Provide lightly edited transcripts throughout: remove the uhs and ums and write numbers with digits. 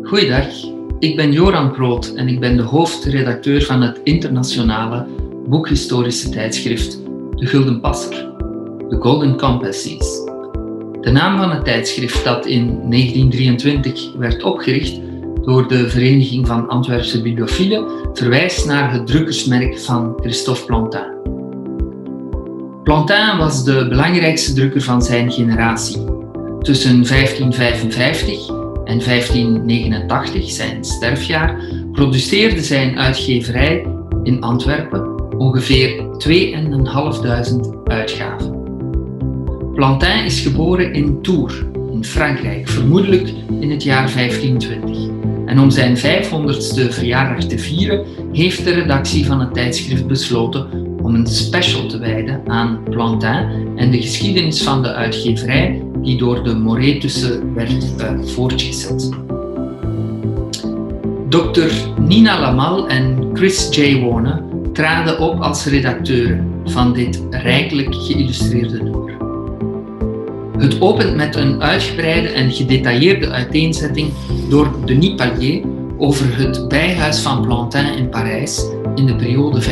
Goeiedag, ik ben Joran Groot en ik ben de hoofdredacteur van het internationale boekhistorische tijdschrift De Gulden Passer, The Golden Compasses. De naam van het tijdschrift, dat in 1923 werd opgericht door de Vereniging van Antwerpse Bibliofielen, verwijst naar het drukkersmerk van Christophe Plantin. Plantin was de belangrijkste drukker van zijn generatie. Tussen 1555 en 1589, zijn sterfjaar, produceerde zijn uitgeverij in Antwerpen ongeveer 2500 uitgaven. Plantin is geboren in Tours, in Frankrijk, vermoedelijk in het jaar 1520. En om zijn 500ste verjaardag te vieren, heeft de redactie van het tijdschrift besloten om een special te wijden aan Plantin en de geschiedenis van de uitgeverij die door de Moretussen werd voortgezet. Dr. Nina Lamal en Chris J. Warner traden op als redacteuren van dit rijkelijk geïllustreerde nummer. Het opent met een uitgebreide en gedetailleerde uiteenzetting door Denis Pallier over het bijhuis van Plantin in Parijs in de periode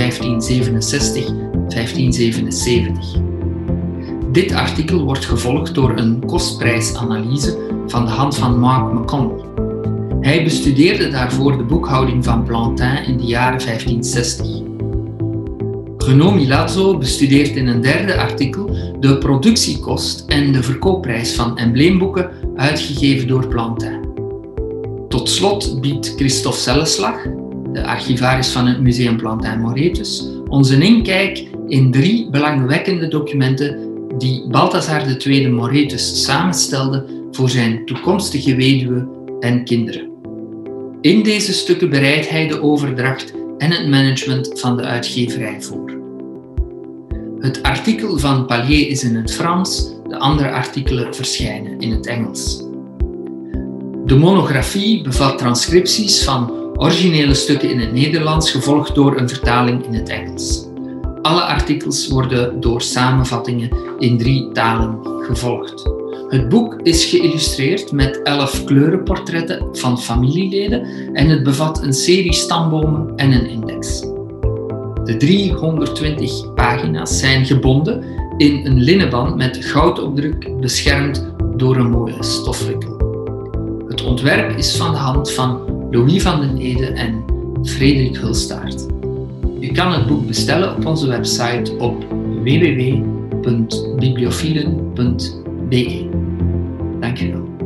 1567-1577. Dit artikel wordt gevolgd door een kostprijsanalyse van de hand van Mark McConnell. Hij bestudeerde daarvoor de boekhouding van Plantin in de jaren 1560. Renaud Milazzo bestudeert in een derde artikel de productiekost en de verkoopprijs van embleemboeken uitgegeven door Plantin. Tot slot biedt Christophe Selleslag, de archivaris van het Museum Plantin Moretus, ons een inkijk in 3 belangwekkende documenten die Balthazar II Moretus samenstelde voor zijn toekomstige weduwe en kinderen. In deze stukken bereidt hij de overdracht en het management van de uitgeverij voor. Het artikel van Pallier is in het Frans, de andere artikelen verschijnen in het Engels. De monografie bevat transcripties van originele stukken in het Nederlands, gevolgd door een vertaling in het Engels. Alle artikels worden door samenvattingen in 3 talen gevolgd. Het boek is geïllustreerd met 11 kleurenportretten van familieleden en het bevat een serie stambomen en een index. De 320 pagina's zijn gebonden in een linnenband met goudopdruk, beschermd door een mooie stofwikkel. Het ontwerp is van de hand van Louis van den Ede en Frederik Hulstaert. U kan het boek bestellen op onze website op www.bibliofielen.be. Dank u wel.